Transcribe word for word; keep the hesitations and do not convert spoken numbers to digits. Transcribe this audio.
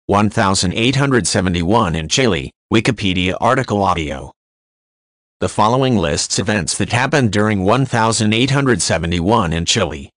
one thousand eight hundred seventy-one in Chile, Wikipedia article audio. The following lists events that happened during one thousand eight hundred seventy-one in Chile.